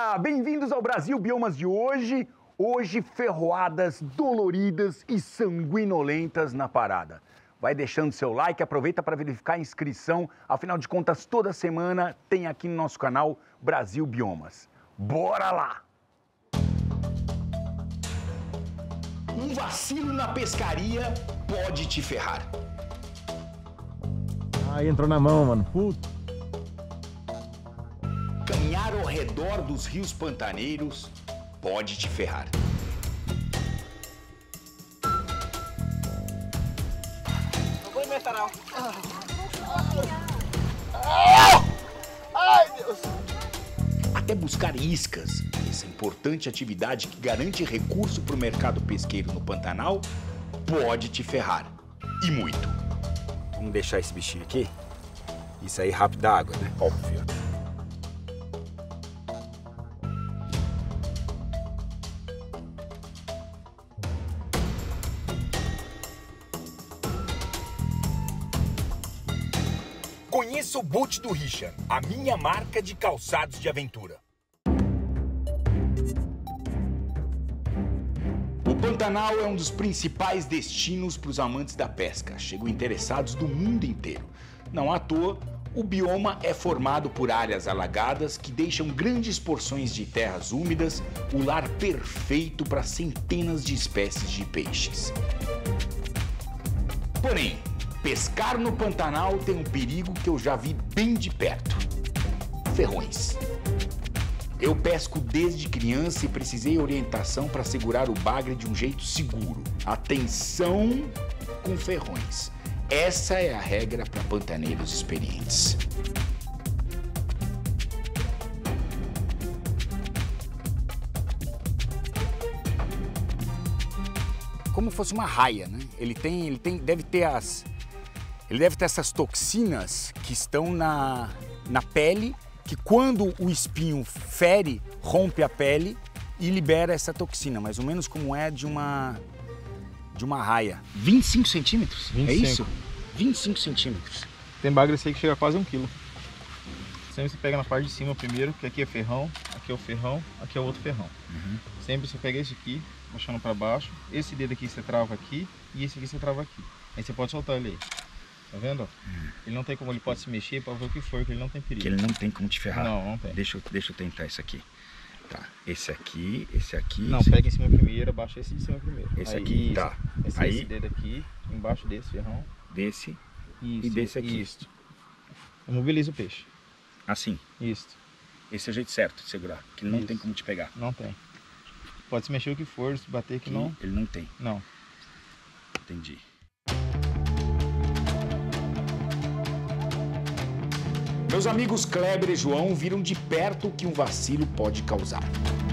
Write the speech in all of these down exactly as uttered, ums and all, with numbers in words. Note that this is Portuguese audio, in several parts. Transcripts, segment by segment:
Olá, bem-vindos ao Brasil Biomas de hoje. Hoje, ferroadas doloridas e sanguinolentas na parada. Vai deixando seu like, aproveita para verificar a inscrição. Afinal de contas, toda semana tem aqui no nosso canal Brasil Biomas. Bora lá! Um vacilo na pescaria pode te ferrar. Ah, entrou na mão, mano. Puta. Caminhar ao redor dos rios pantaneiros pode te ferrar. Não vou inventar, não. Ai, Deus! Até buscar iscas, essa importante atividade que garante recurso para o mercado pesqueiro no Pantanal, pode te ferrar. E muito. Vamos deixar esse bichinho aqui e sair rápido da água, né? Óbvio. Conheça o boot do Richard, a minha marca de calçados de aventura. O Pantanal é um dos principais destinos para os amantes da pesca. Chegam interessados do mundo inteiro. Não à toa, o bioma é formado por áreas alagadas que deixam grandes porções de terras úmidas, o lar perfeito para centenas de espécies de peixes. Porém, pescar no Pantanal tem um perigo que eu já vi bem de perto: ferrões. Eu pesco desde criança e precisei orientação para segurar o bagre de um jeito seguro. Atenção com ferrões. Essa é a regra para pantaneiros experientes. Como fosse uma raia, né? Ele tem, ele tem, deve ter as Ele deve ter essas toxinas que estão na, na pele, que quando o espinho fere, rompe a pele e libera essa toxina, mais ou menos como é de uma, de uma raia. vinte e cinco centímetros? vinte e cinco. É isso? vinte e cinco centímetros. Tem bagre esse aí que chega a quase um quilo. Sempre você pega na parte de cima primeiro, que aqui é ferrão, aqui é o ferrão, aqui é o outro ferrão. Uhum. Sempre você pega esse aqui, baixando para baixo, esse dedo aqui você trava aqui e esse aqui você trava aqui. Aí você pode soltar ele aí. Tá vendo? Hum. Ele não tem como, ele pode se mexer para ver o que for, que ele não tem perigo. Que ele não tem como te ferrar. Não, não tem. Deixa eu, deixa eu tentar isso aqui. Tá, esse aqui, esse aqui... Não, esse pega aqui. em cima primeiro, abaixa esse de cima primeiro. Esse aí, aqui, isso. tá. Esse, Aí, esse dedo aqui, embaixo desse ferrão. desse Isso, e desse aqui. Isso. Imobiliza o peixe. Assim. Isso. Esse é o jeito certo de segurar, que ele não Isso. tem como te pegar. Não tem. Pode se mexer o que for, se bater que Aqui, não. ele não tem. Não. Entendi. Meus amigos Kleber e João viram de perto o que um vacilo pode causar.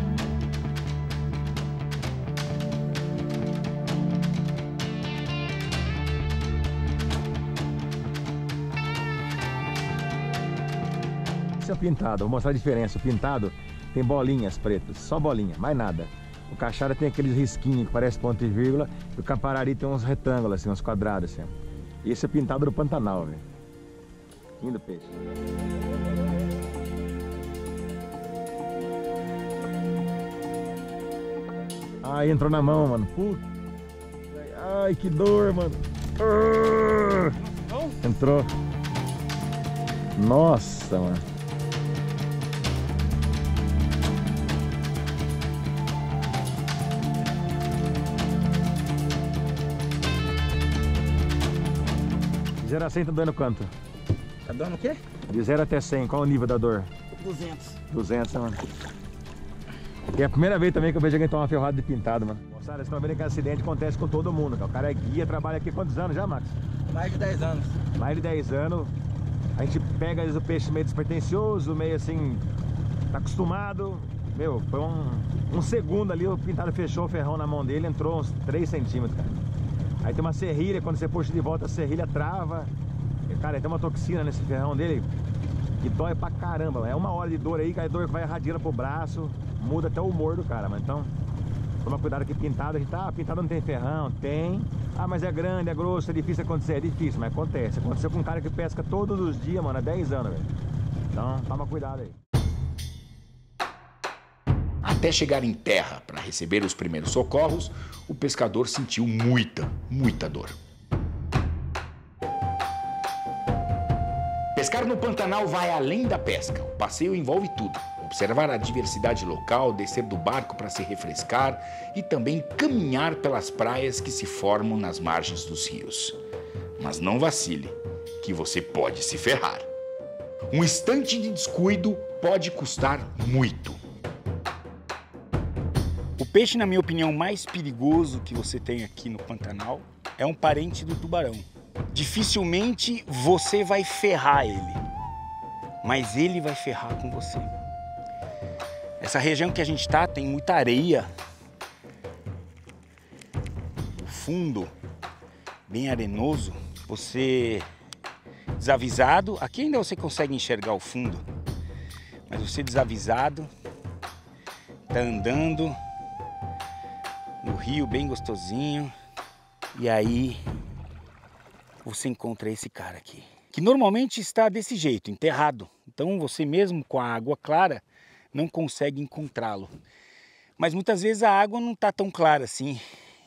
Esse é o pintado, vou mostrar a diferença. O pintado tem bolinhas pretas, só bolinha, mais nada. O caixara tem aqueles risquinhos que parece ponto e vírgula, e o caparari tem uns retângulos, assim, uns quadrados assim. Esse é pintado do Pantanal, velho. Lindo peixe. Ai, entrou na mão, mano. Puta. Ai, que dor, mano. Entrou. Nossa, mano. De zero a cem tá dando quanto? Tá dando o quê? De zero até cem, qual o nível da dor? duzentos. duzentos, mano. E é a primeira vez também que eu vejo alguém tomar uma ferrada de pintado, mano. Moçada, vocês estão vendo que acidente acontece com todo mundo, cara. O cara é guia, trabalha aqui há quantos anos já, Max? Mais de dez anos. Mais de dez anos. A gente pega às vezes, o peixe meio despretensioso, meio assim, tá acostumado. Meu, foi um, um segundo ali, o pintado fechou o ferrão na mão dele, entrou uns três centímetros, cara. Aí tem uma serrilha, quando você puxa de volta a serrilha trava. E, cara, tem uma toxina nesse ferrão dele que dói pra caramba, mano. É uma hora de dor aí, que a dor vai irradiando pro braço, muda até o humor do cara, mano. Então, toma cuidado que pintado, a gente tá, pintado não tem ferrão, tem. Ah, mas é grande, é grosso, é difícil acontecer, é difícil, mas acontece. Aconteceu com um cara que pesca todos os dias, mano, há dez anos, velho. Então, toma cuidado aí. Até chegar em terra para receber os primeiros socorros, o pescador sentiu muita, muita dor. Pescar no Pantanal vai além da pesca. O passeio envolve tudo. Observar a diversidade local, descer do barco para se refrescar e também caminhar pelas praias que se formam nas margens dos rios. Mas não vacile, que você pode se ferrar. Um instante de descuido pode custar muito. O peixe, na minha opinião, mais perigoso que você tem aqui no Pantanal é um parente do tubarão. Dificilmente você vai ferrar ele, mas ele vai ferrar com você. Essa região que a gente está tem muita areia, o fundo bem arenoso. Você desavisado, aqui ainda você consegue enxergar o fundo, mas você desavisado, tá andando no rio bem gostosinho e aí você encontra esse cara aqui, que normalmente está desse jeito, enterrado. Então você mesmo com a água clara não consegue encontrá-lo. Mas muitas vezes a água não está tão clara assim.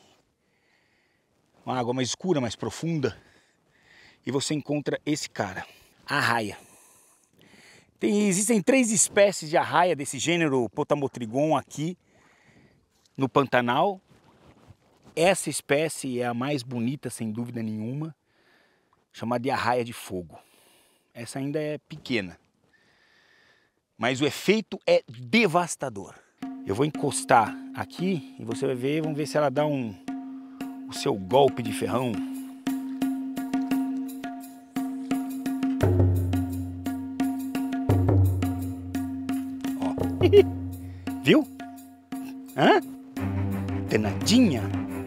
Uma água mais escura, mais profunda. E você encontra esse cara, a arraia. Tem, existem três espécies de arraia desse gênero Potamotrigon aqui no Pantanal. Essa espécie é a mais bonita, sem dúvida nenhuma, chamada de arraia de fogo. Essa ainda é pequena, mas o efeito é devastador. Eu vou encostar aqui e você vai ver, vamos ver se ela dá um, o seu golpe de ferrão. Ó. Viu? Hã? Danadinha.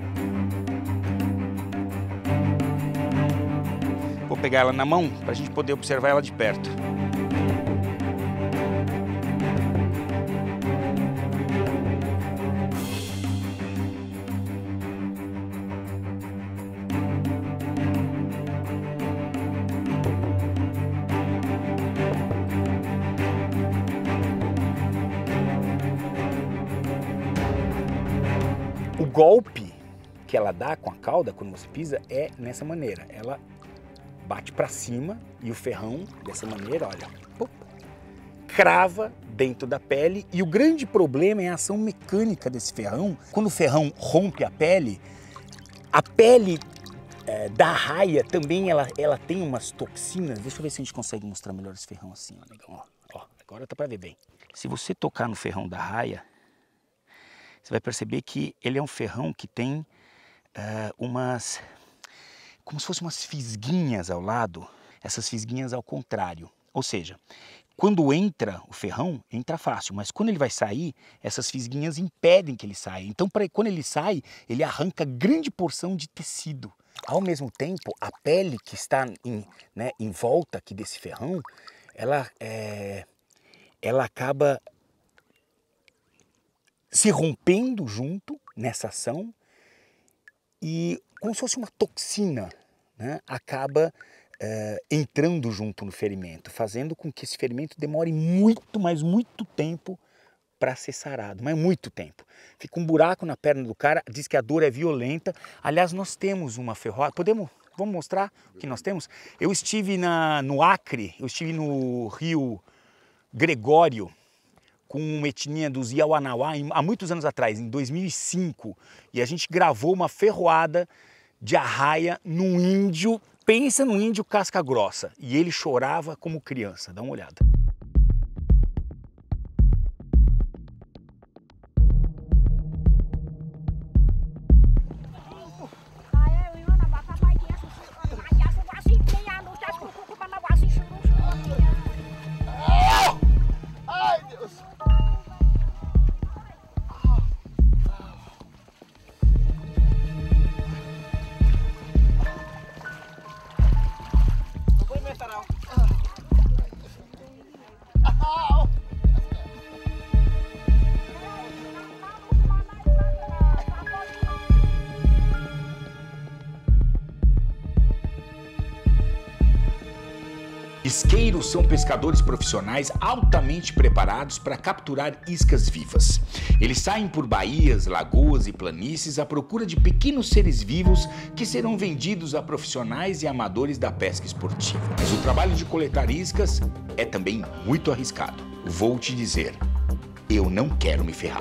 Vou pegar ela na mão para a gente poder observar ela de perto. O golpe que ela dá com a cauda quando você pisa é nessa maneira. Ela bate para cima e o ferrão, dessa maneira, olha, pô, crava dentro da pele. E o grande problema é a ação mecânica desse ferrão. Quando o ferrão rompe a pele, a pele é, da arraia também ela, ela tem umas toxinas. Deixa eu ver se a gente consegue mostrar melhor esse ferrão assim, ó, negão, ó, ó, agora tá para ver bem. Se você tocar no ferrão da arraia, você vai perceber que ele é um ferrão que tem uh, umas, como se fossem umas fisguinhas ao lado, essas fisguinhas ao contrário. Ou seja, quando entra o ferrão, entra fácil, mas quando ele vai sair, essas fisguinhas impedem que ele saia. Então, pra, quando ele sai, ele arranca grande porção de tecido. Ao mesmo tempo, a pele que está em, né, em volta aqui desse ferrão, ela, é, ela acaba se rompendo junto nessa ação e, como se fosse uma toxina, né, acaba é, entrando junto no ferimento, fazendo com que esse ferimento demore muito, mas muito tempo para ser sarado, mas muito tempo. Fica um buraco na perna do cara, diz que a dor é violenta. Aliás, nós temos uma ferroada, podemos, vamos mostrar o que nós temos? Eu estive na, no Acre, eu estive no Rio Gregório, com uma etnia dos Yawanawá, há muitos anos atrás, em dois mil e cinco, e a gente gravou uma ferroada de arraia num índio, pensa num índio casca grossa, e ele chorava como criança, dá uma olhada. Isqueiros são pescadores profissionais altamente preparados para capturar iscas vivas. Eles saem por baías, lagoas e planícies à procura de pequenos seres vivos que serão vendidos a profissionais e amadores da pesca esportiva. Mas o trabalho de coletar iscas é também muito arriscado. Vou te dizer, eu não quero me ferrar.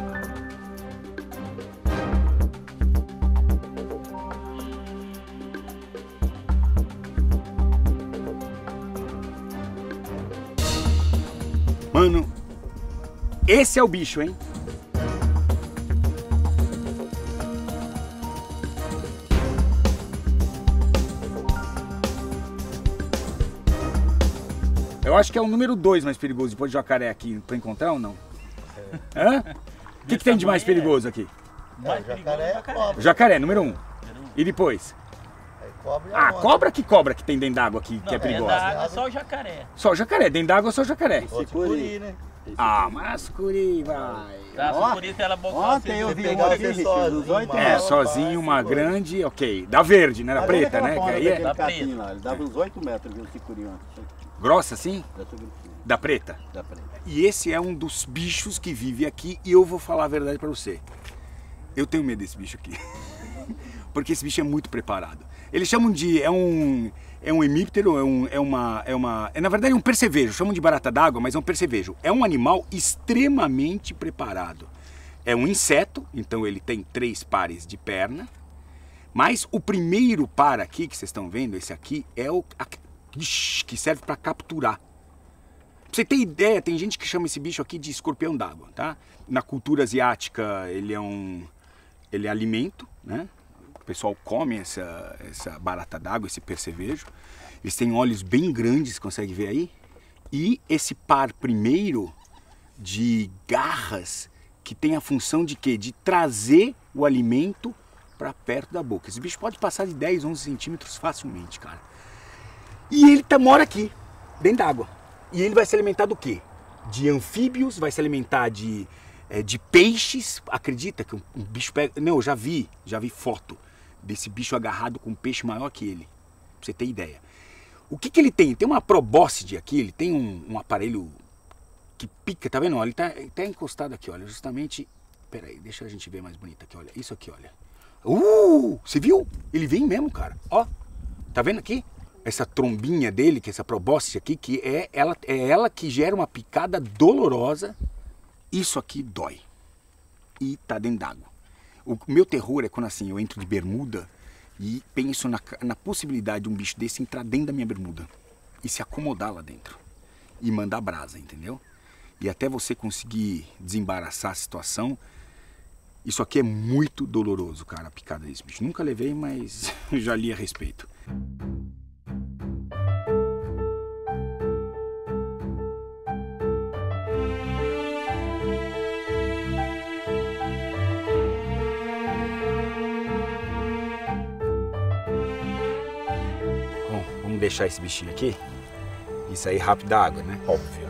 Mano, esse é o bicho, hein? Eu acho que é o número dois mais perigoso depois de jacaré aqui pra encontrar ou não? É. Hã? O que, que tem de mais perigoso aqui? Mais É, o jacaré é a cobra. Jacaré, número um. E depois? Aí cobra e a Ah, onça. cobra que cobra que tem dentro d'água aqui, que é Não, perigosa? da água é só o jacaré. Só o jacaré, dentro d'água é só o jacaré. Ou sucuri, né? Ah, mas sucuri, vai. Tá, Ó, por isso ela botou Ontem assim, eu você vi pegou uma pegar aqui, você Richard, sozinho, uns oito mano. É, metros. sozinho, uma grande, ok. Da verde, né? Da Mas olha preta, aquela né? Que ponta aí é daquele Da capim preta. lá, ele dava uns oito metros, viu, sicuri ontem. grossa assim, Dessa grossinha, da preta. da preta. E esse é um dos bichos que vive aqui e eu vou falar a verdade pra você. Eu tenho medo desse bicho aqui. Porque esse bicho é muito preparado. Eles chamam de... é um... é um hemíptero, é, um, é uma... é uma... é na verdade é um percevejo, chamam de barata d'água, mas é um percevejo. É um animal extremamente preparado. É um inseto, então ele tem três pares de perna. Mas o primeiro par aqui, que vocês estão vendo, esse aqui, é o a, que serve para capturar. Pra você ter ideia, tem gente que chama esse bicho aqui de escorpião d'água, tá? Na cultura asiática, ele é um... ele é alimento, né? O pessoal come essa, essa barata d'água, esse percevejo. Eles têm olhos bem grandes, consegue ver aí? E esse par primeiro de garras que tem a função de quê? De trazer o alimento para perto da boca. Esse bicho pode passar de dez, onze centímetros facilmente, cara. E ele tá, mora aqui, dentro d'água. E ele vai se alimentar do quê? De anfíbios, vai se alimentar de, é, de peixes. Acredita que um, um bicho pega... Não, eu já vi, já vi foto desse bicho agarrado com um peixe maior que ele. Pra você ter ideia. O que que ele tem? Tem uma probóscide aqui, ele tem um, um aparelho que pica, tá vendo? Olha, ele tá, ele tá encostado aqui, olha, justamente... Pera aí, deixa a gente ver mais bonito aqui, olha. Isso aqui, olha. Uh, você viu? Ele vem mesmo, cara. Ó, tá vendo aqui? Essa trombinha dele, que é essa probóscide aqui, que é ela, é ela que gera uma picada dolorosa. Isso aqui dói. E tá dentro d'água. O meu terror é quando assim, eu entro de bermuda e penso na, na possibilidade de um bicho desse entrar dentro da minha bermuda e se acomodar lá dentro e mandar brasa, entendeu? E até você conseguir desembaraçar a situação, isso aqui é muito doloroso, cara, a picada desse bicho. Nunca levei, mas já li a respeito. Bom, vamos deixar esse bichinho aqui e sair rápido da água, né? Óbvio.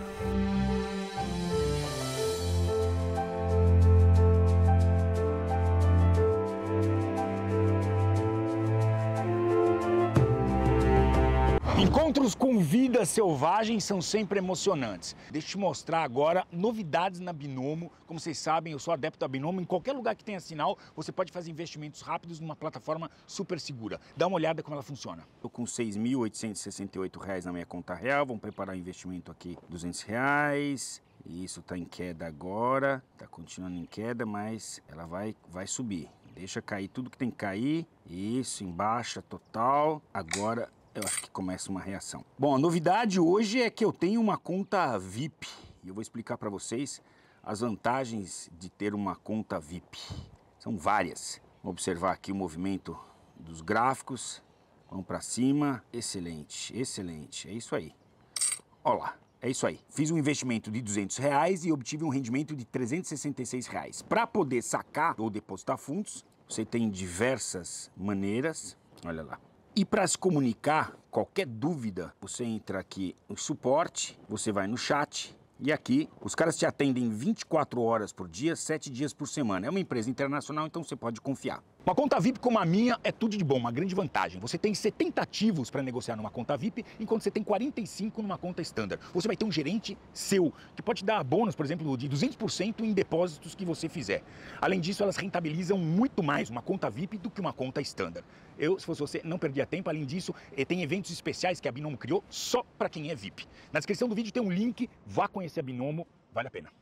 Encontros com vida selvagem são sempre emocionantes. Deixa eu te mostrar agora novidades na Binomo. Como vocês sabem, eu sou adepto da Binomo. Em qualquer lugar que tenha sinal, você pode fazer investimentos rápidos numa plataforma super segura. Dá uma olhada como ela funciona. Estou com seis mil oitocentos e sessenta e oito reais na minha conta real. Vamos preparar o investimento aqui, duzentos reais. E isso está em queda agora. Está continuando em queda, mas ela vai, vai subir. Deixa cair tudo que tem que cair. Isso, em baixa total. Agora... eu acho que começa uma reação. Bom, a novidade hoje é que eu tenho uma conta V I P. E eu vou explicar para vocês as vantagens de ter uma conta V I P. São várias. Vamos observar aqui o movimento dos gráficos. Vamos para cima. Excelente, excelente. É isso aí. Olha lá, é isso aí. Fiz um investimento de duzentos reais e obtive um rendimento de trezentos e sessenta e seis reais. Para poder sacar ou depositar fundos, você tem diversas maneiras. Olha lá. E para se comunicar, qualquer dúvida, você entra aqui no suporte, você vai no chat e aqui os caras te atendem vinte e quatro horas por dia, sete dias por semana. É uma empresa internacional, então você pode confiar. Uma conta V I P como a minha é tudo de bom, uma grande vantagem. Você tem setenta ativos para negociar numa conta V I P, enquanto você tem quarenta e cinco numa conta standard. Você vai ter um gerente seu, que pode dar bônus, por exemplo, de duzentos por cento em depósitos que você fizer. Além disso, elas rentabilizam muito mais uma conta V I P do que uma conta standard. Eu, se fosse você, não perdia tempo. Além disso, tem eventos especiais que a Binomo criou só para quem é V I P. Na descrição do vídeo tem um link, vá conhecer a Binomo, vale a pena.